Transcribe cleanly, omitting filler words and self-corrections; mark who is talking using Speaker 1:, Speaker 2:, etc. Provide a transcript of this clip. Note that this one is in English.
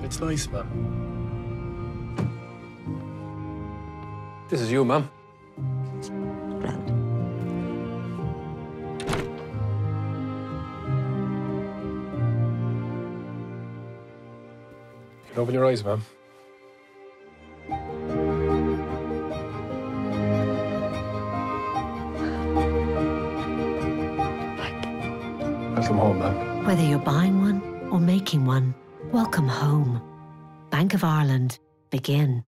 Speaker 1: It's nice, ma'am.
Speaker 2: This is you, ma'am.
Speaker 3: Grand.
Speaker 1: You can open your eyes, ma'am. Welcome home, ma'am.
Speaker 4: Whether you're buying one or making one, welcome home. Bank of Ireland. Begin.